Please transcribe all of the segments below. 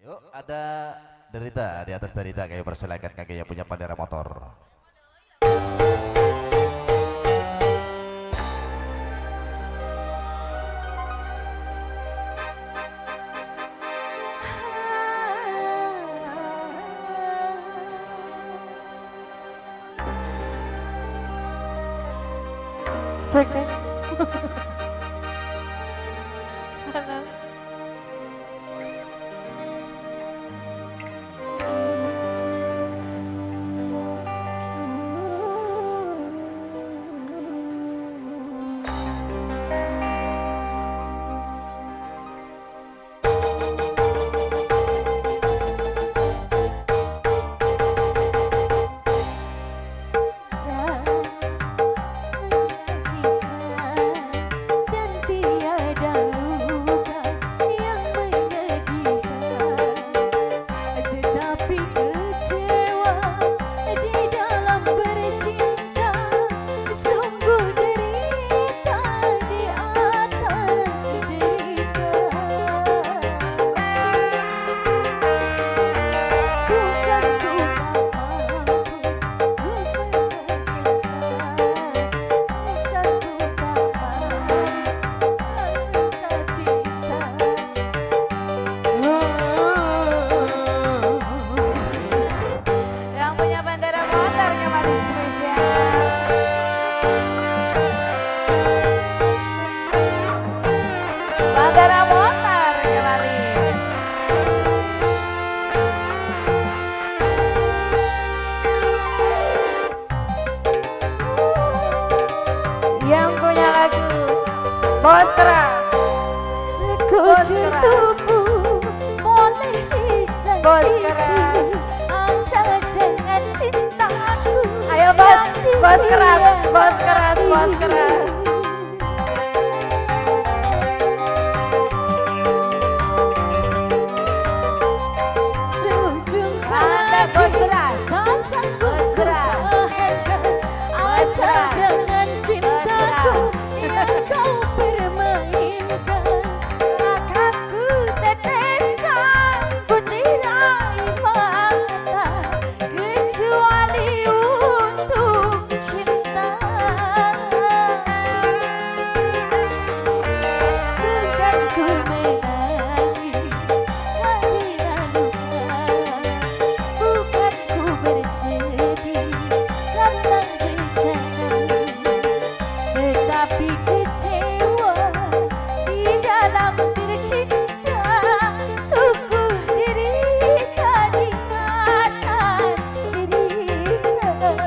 Yuk, ada derita di atas derita, kayak persilakan kakek yang punya pandera motor. Cek cek. Halo. Yang punya lagu Bos Keras, Bos Keras, Bos Keras, asal jangan cintaku. Ayo Bos, Bos Keras, Bos Keras, Bos Keras. Mantap Bos Keras, Bos Keras, asal jangan cintaku yang kau permainkan. Akanku teteskan putih air mata kecuali untuk cinta. Bukan ku menangis karena luka, bukan ku bersedih karena bencana, tetapi kecewa di dalam tercinta. Sungguh derita di atas derita.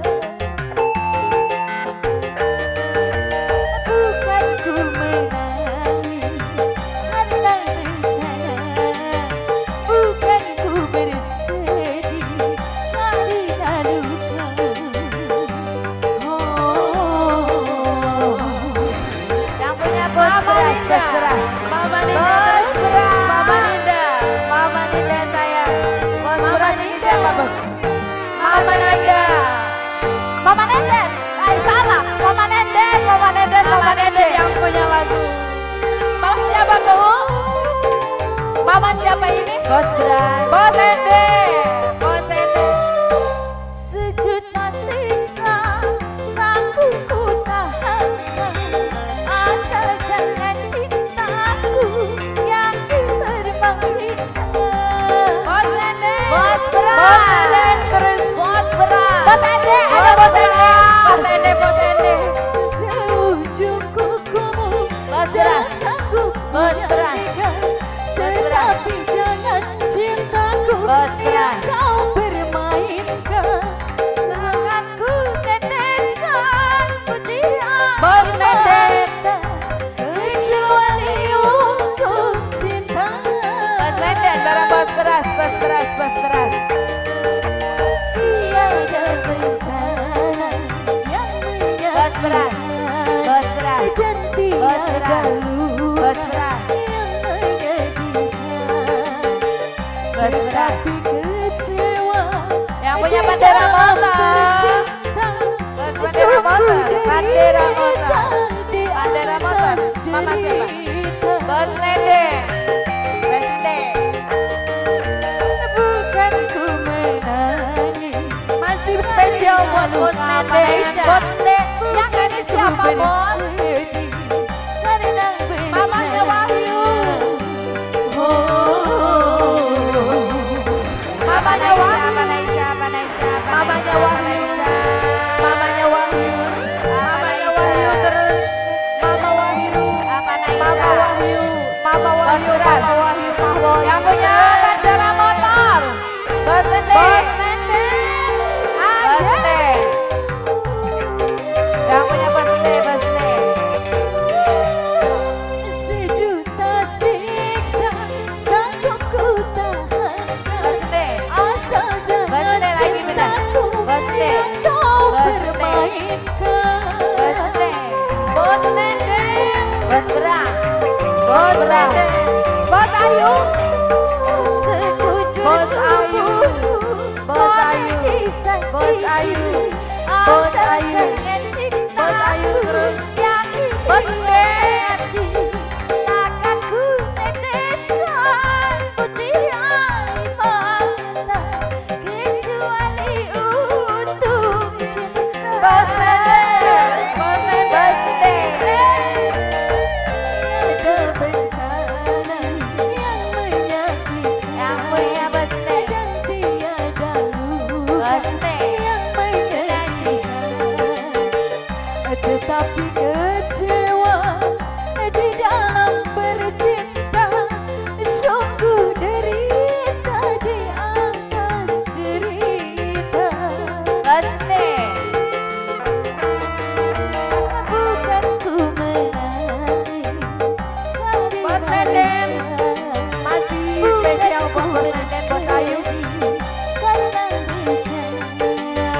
Bukan ku menangis karena bencana, bukan ku bersedih karena luka. Yang punya Bos Keras, Bos Keras, Mama Ninda, Bos Keras, Mama Ninda, Mama Ninda saya. Bos Keras ini siapa Bos? Mama Ninda, Mama Nendes. Salah, Mama Nendes, Mama Nendes, Mama Nendes yang punya lagu. Mama siapa Bu? Mama siapa ini? Bos Keras, Bos Ende, Bos Ende. Sejuta siksa sanggup ku tahankan, asal jangan cintaku yang dipermainkan. Bos Ende, Bos Keras, Bos Ende terus, Bos Keras, Bos Ende, ada Bos Ende, Bos Ende, Bos Ende. Seujung kukumu Bos Keras, Bos Keras, tetapi jangan cintaku yang kau permainkan. Akanku teteskan putih Bos Nenden kecuali untuk cinta. Bos Nenden bareng Bos Keras, Bos Keras, Bos Keras. Tiada bencana yang menyakitkan, Bos Keras, Bos Keras, dan tiada luka yang menyedihkan. Bos Keras, kecewa yang punya bandera motor, Bos bandera motor, bandera motor, bandera motor. Mama siapa? Bos Nende, Bos Nende. spesial buat Bos Nende. Bos Nende, yang ini siapa Bos? Mamanya Wahyu. Mamanya Wahyu. Mamanya Wahyu. Mamanya Wahyu. Mamanya Wahyu terus. Mama Wahyu. Mama Wahyu. Mama Wahyu. Mama Wahyu. Yang punya Bandara Motor. Bos Nende. Bos Nende. Bos Nende. Yang punya Bos Nende. Bos Nende. Sejuta siksa sanggup ku tahan. Bos Nende. Asal Bos jangan Nende lagi benar. cintaku Bos Nende. yang kau Bos Nende. permainkan. Bos Nende. Bos Nende. Bos Beras. Bos Nende. Bos Ayu. Sekujur Bos Ayu. Bos Ayu. Bos Ayu. Bos Ayu. Bos Ayu terus. Bos Nende. Takkan ku teteskan putih air mata kecuali untuk cinta. Bos Nende. Bos Nende. Bos Nende. Ada bencana yang menyakitkan. Yang punya Bos Nende. Dan tiada luka Bos Nende. yang menyedihkan. Tetapi kecewa di dalam bercinta, sungguh derita di atas derita. Bos Nende. Bukan ku menangis, Bos Nende. Masih spesial buat Bos Nende, Bos Ayu. karena bencana.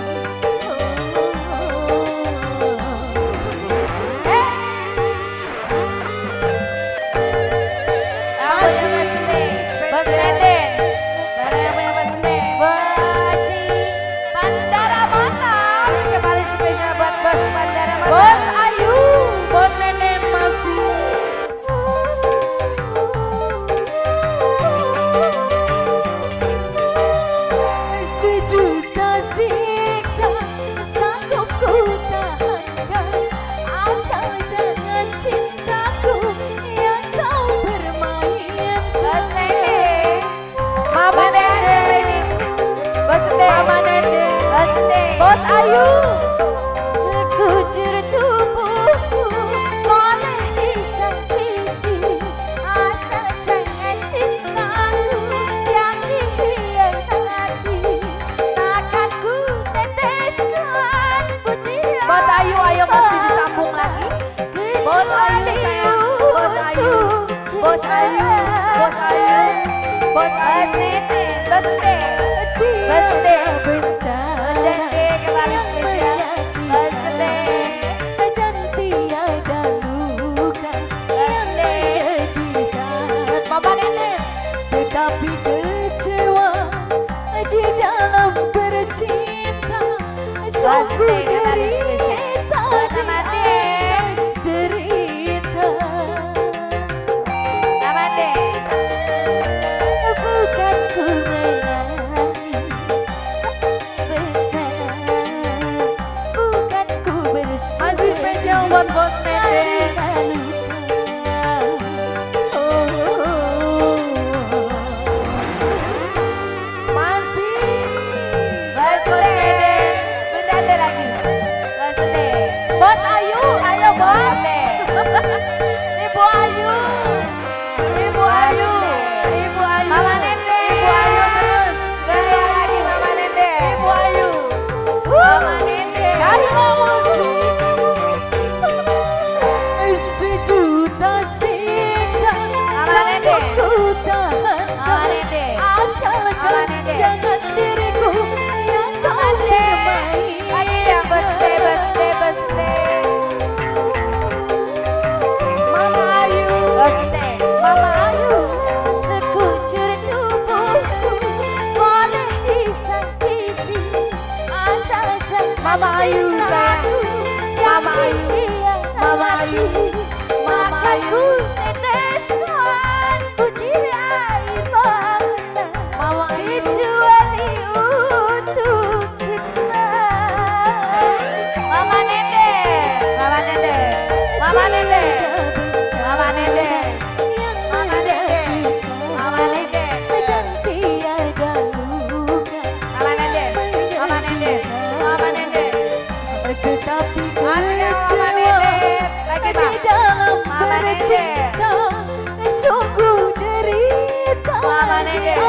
Bos Nende. Yang punya Bos Nende. Bos Bandara Motor. Kembali spesial buat Bos Bandara Motor. Bos Ayu. Bos Nende masih. Sejuta siksa sanggup ku tahankan, asal jangan cintaku yang kau permainkan. Bos Nende. Mama Nende. Bos Nende. Mama Nende. Bos Nende. Bos Ayu. Sekujur tubuhku boleh disakiti, asal jangan cintaku yang dikhianati. Takkan ku teteskan putih Bos Ayu, ayo mesti disambung lagi. Bos Ayu sayang. Bos Ayu. Bos Ayu. Bos Ayu. Bos Ayu. Bos Nende. Bos Nende. bencana Nende kembali spesial. Bos Nende. dan tiada luka yang menyedihkan. Mama Nende. Tetapi kecewa di dalam bercinta, sungguh derita di atas derita. Mama Nende. Bukan ku menangis bencana, bukan ku bersedih. Masih spesial buat Bos Nende. Masih. Bos Nende. Bunda ada lagi. Bos Dede.